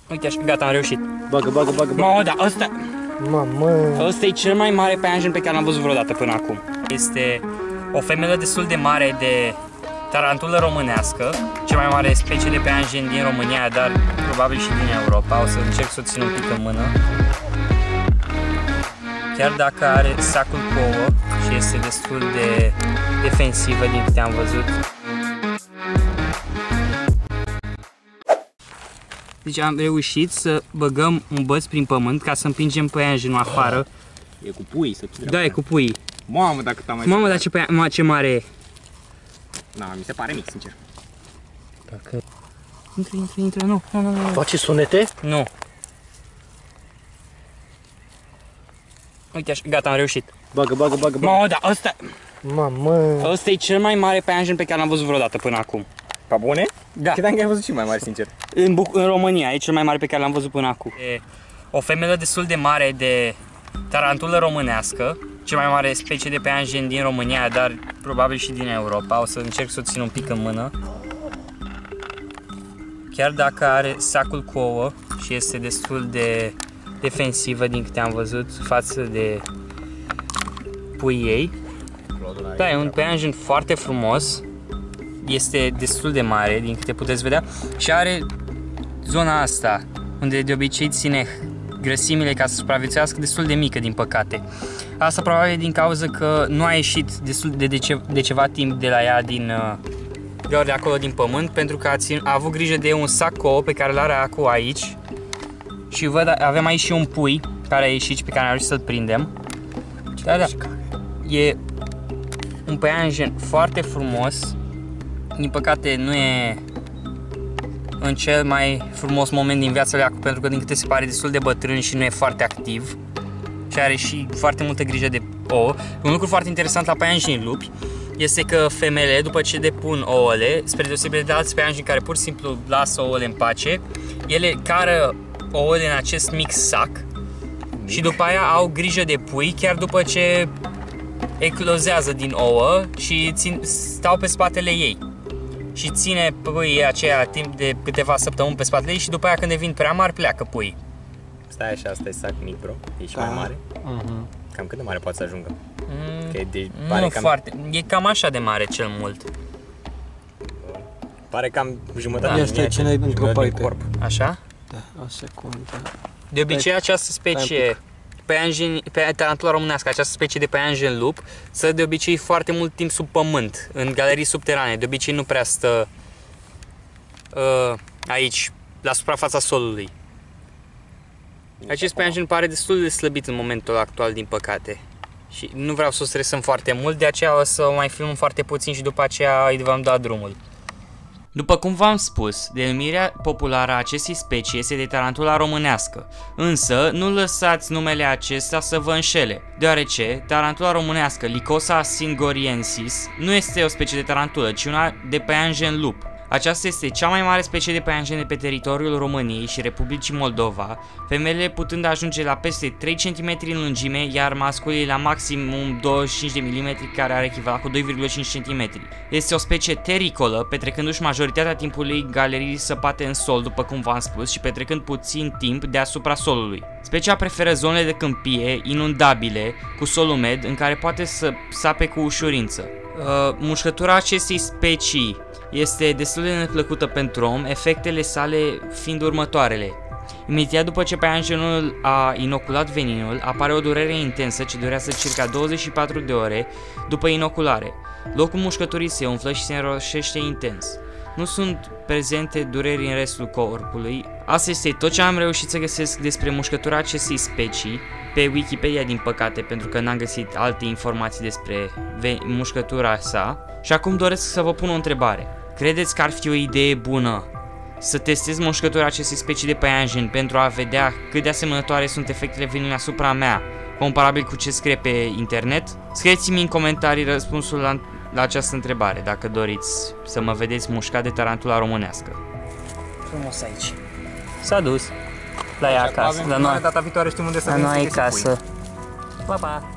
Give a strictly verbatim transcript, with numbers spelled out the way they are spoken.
Uite așa, gata, am reușit. Bagă, bagă, bagă, bagă. Mamă, da, ăsta... Mamă... Ăsta e cel mai mare paianjen pe care l-am văzut vreodată până acum. Este o femelă destul de mare de tarantulă românească, cea mai mare specie de paianjen din România, dar probabil și din Europa. O să încerc să o țin un pic în mână. Chiar dacă are sacul cu ouă și este destul de defensivă din câte am văzut. Deci am reușit să băgăm un băț prin pământ ca să împingem paianjenul afară. E cu pui, să Da, e cu pui. Mamă, dacă t-am mai... Mamă, dar ce, păia... ce mare e. Na, mi se pare mic, sincer. Dacă... Intră, intră, intră, nu, nu, nu, nu. Face sunete? Nu. Uite așa, gata, am reușit. Bagă, bagă, bagă, bagă. Mamă, da, ăsta... Mamă... Ăsta e cel mai mare paianjen pe care l-am văzut vreodată până acum. Pa bune? Da. Credeam că ai văzut și mai mare, sincer. În, Buc în România, e cel mai mare pe care l-am văzut până acum. E o femelă destul de mare de tarantulă românească, cea mai mare specie de paianjen din România, dar probabil și din Europa. O să încerc să o țin un pic în mână. Chiar dacă are sacul cu ouă și este destul de defensivă din câte am văzut față de puii ei. Da, e un paianjen foarte frumos. Este destul de mare, din câte puteți vedea, și are zona asta, unde de obicei ține grăsimile ca să supraviețuiască, destul de mică, din păcate. Asta probabil din cauza că nu a ieșit destul de, de, ce, de ceva timp de la ea din, de, de acolo din pământ, pentru că a, țin, a avut grijă de un sac cu ouă pe care l-are acum aici. Și văd, avem aici și un pui care a ieșit și pe care am reușit să-l prindem. Da, da. E un paianjen foarte frumos. Din păcate nu e în cel mai frumos moment din viața lui, pentru că din câte se pare destul de bătrân și nu e foarte activ și are și foarte multă grijă de ouă. Un lucru foarte interesant la paianjenii lupi este că femelele, după ce depun ouăle, spre deosebire de alți paianjeni care pur și simplu lasă ouăle în pace, ele cară ouăle în acest mic sac și după aia au grijă de pui chiar după ce eclozează din ouă și țin, stau pe spatele ei. Și ține puii aceea timp de câteva săptămâni pe spatele ei și după aia când devin prea mari pleacă puii. Stai așa, asta e sac mic, bro. E și da. mai mare. Uh-huh. Cam cât de mare poate să ajungă? Mm, că e de, pare nu cam... foarte, e cam așa de mare cel mult. Pare cam jumătate da, din, ce ne-ai din corp. Așa? Da, o secundă. De obicei această specie, paianjen, pe tarantula românească, această specie de paianjen lup, stă de obicei foarte mult timp sub pământ, în galerii subterane. De obicei nu prea stă uh, aici, la suprafața solului. Acest paianjen pare destul de slăbit în momentul actual, din păcate. Și nu vreau să o stresăm foarte mult, de aceea o să o mai filmăm foarte puțin și după aceea îi vom da drumul. După cum v-am spus, denumirea populară a acestei specii este de tarantula românească, însă nu lăsați numele acesta să vă înșele, deoarece tarantula românească Lycosa singoriensis nu este o specie de tarantulă, ci una de paianjen lup. Aceasta este cea mai mare specie de paianjen de pe teritoriul României și Republicii Moldova, femelele putând ajunge la peste trei centimetri în lungime, iar masculii la maximum douăzeci și cinci de milimetri, care are echivalent cu doi virgulă cinci centimetri. Este o specie tericolă, petrecându-și majoritatea timpului în galerii săpate în sol, după cum v-am spus, și petrecând puțin timp deasupra solului. Specia preferă zonele de câmpie, inundabile, cu sol umed, în care poate să sape cu ușurință. Uh, mușcătura acestei specii este destul de neplăcută pentru om, efectele sale fiind următoarele. Imediat după ce paianjenul a inoculat veninul, apare o durere intensă ce durează circa douăzeci și patru de ore după inoculare. Locul mușcăturii se umflă și se înroșește intens. Nu sunt prezente dureri în restul corpului. Asta este tot ce am reușit să găsesc despre mușcătura acestei specii pe Wikipedia, din păcate, pentru că n-am găsit alte informații despre mușcătura sa. Și acum doresc să vă pun o întrebare. Credeți că ar fi o idee bună să testez mușcătura acestei specii de paianjen pentru a vedea cât de asemănătoare sunt efectele veninului asupra mea, comparabil cu ce scrie pe internet? Scrieți-mi în comentarii răspunsul la, la această întrebare, dacă doriți să mă vedeți mușcat de tarantula românească. Frumos aici. S-a dus la ea acasă, la noi. Data viitoare știm unde să la noi acasă. Pa, pa!